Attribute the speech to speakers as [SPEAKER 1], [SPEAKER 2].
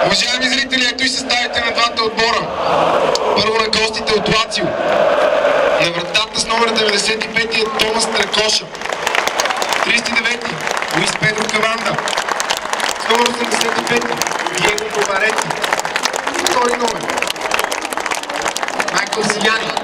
[SPEAKER 1] Уважаеми зрители, ето и съставите на двата отбора. Първо на гостите от Лацио. На вратата с номер 95 е Томас Тракоша. 39 Луис Педро Каванда. С номер 85 Диего Поварети. Втори номер Майкъл Сияни.